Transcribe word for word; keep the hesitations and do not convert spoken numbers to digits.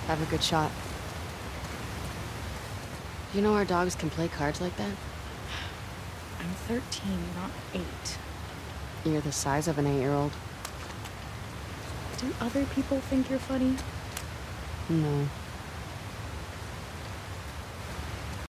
Have a good shot. You know our dogs can play cards like that? I'm thirteen, not eight. You're the size of an eight-year-old. Do other people think you're funny? No.